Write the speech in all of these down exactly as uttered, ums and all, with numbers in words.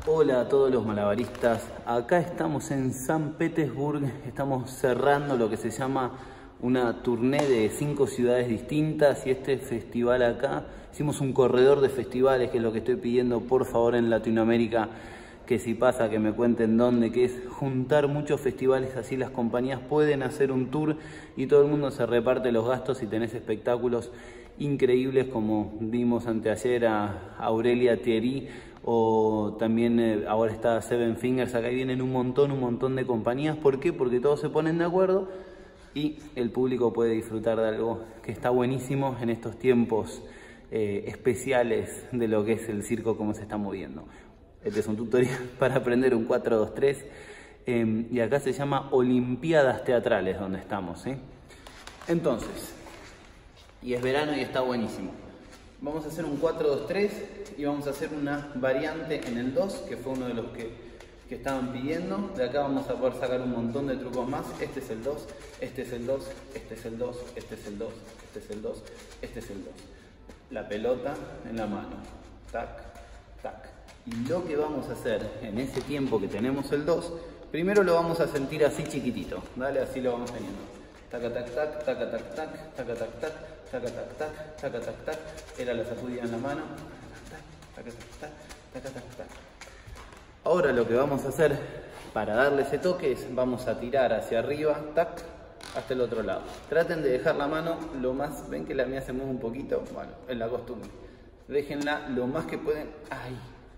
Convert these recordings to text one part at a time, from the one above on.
Hola a todos los malabaristas, acá estamos en San Petersburgo, estamos cerrando lo que se llama una tournée de cinco ciudades distintas y este festival acá, hicimos un corredor de festivales, que es lo que estoy pidiendo por favor en Latinoamérica, que si pasa que me cuenten dónde, que es juntar muchos festivales, así las compañías pueden hacer un tour y todo el mundo se reparte los gastos y tenés espectáculos increíbles como vimos anteayer a Aurelia Thierry, o también eh, ahora está Seven Fingers. Acá vienen un montón, un montón de compañías. ¿Por qué? Porque todos se ponen de acuerdo y el público puede disfrutar de algo que está buenísimo en estos tiempos eh, especiales de lo que es el circo, cómo se está moviendo. Este es un tutorial para aprender un cuatro dos tres eh, y acá se llama Olimpiadas Teatrales donde estamos, ¿eh? Entonces, y es verano y está buenísimo. Vamos a hacer un cuatro dos tres y vamos a hacer una variante en el dos, que fue uno de los que, que estaban pidiendo. De acá vamos a poder sacar un montón de trucos más. Este es el dos, este es el dos, este es el dos, este es el dos, este es el dos, este es el dos. La pelota en la mano. Tac, tac. Y lo que vamos a hacer en ese tiempo que tenemos el dos, primero lo vamos a sentir así chiquitito. Dale, así lo vamos teniendo. Taca, tac, tac, taca, tac, tac, taca, tac, tac, taca, tac, tac, taca, tac, tac. Era la sacudida en la mano. Taca, tac, tac, taca, tac, tac. Ahora lo que vamos a hacer para darle ese toque es vamos a tirar hacia arriba, tac, hasta el otro lado. Traten de dejar la mano lo más, ven que la mía se mueve un poquito, bueno, es la costumbre. Déjenla lo más que pueden. Ay,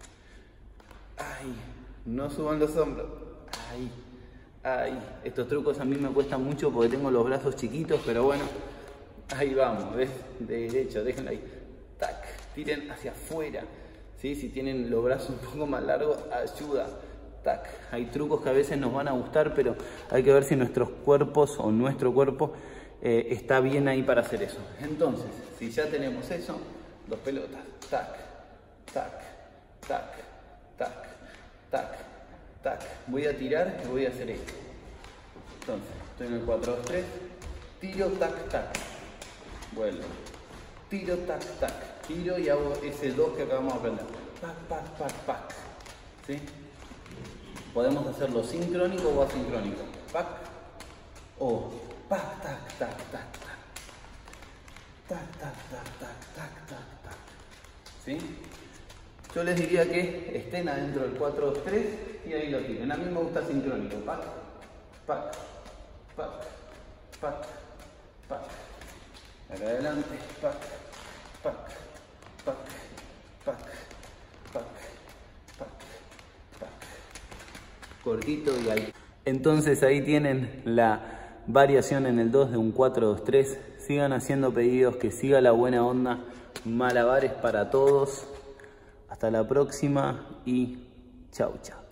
ay, no suban los hombros. Ay. Ay, estos trucos a mí me cuestan mucho porque tengo los brazos chiquitos, pero bueno, ahí vamos, ¿ves? De derecho, déjenlo ahí. Tac, tiren hacia afuera, ¿sí? Si tienen los brazos un poco más largos, ayuda. Tac, hay trucos que a veces nos van a gustar, pero hay que ver si nuestros cuerpos o nuestro cuerpo eh, está bien ahí para hacer eso. Entonces, si ya tenemos eso, dos pelotas. Tac, tac, tac, tac, tac. Tac. Voy a tirar y voy a hacer esto. Entonces, estoy en el cuatro dos tres, tiro, tac, tac, vuelvo, tiro, tac, tac, tiro y hago ese dos que acabamos de aprender. Pac, pac, pac, pac. ¿Sí? Podemos hacerlo sincrónico o asincrónico. Pac, o pac, tac, tac, tac, tac. Tac, tac, tac, tac, tac, tac, tac. ¿Sí? Yo les diría que estén adentro del cuatro dos tres y ahí lo tienen. A mí me gusta sincrónico. Pac, pac, pac, pac, pac. Acá adelante. Pac, pac, pac, pac, pac, pac, pac. Cortito y ahí. Entonces ahí tienen la variación en el dos de un cuatro dos tres. Sigan haciendo pedidos, que siga la buena onda. Malabares para todos. Hasta la próxima y chau, chau.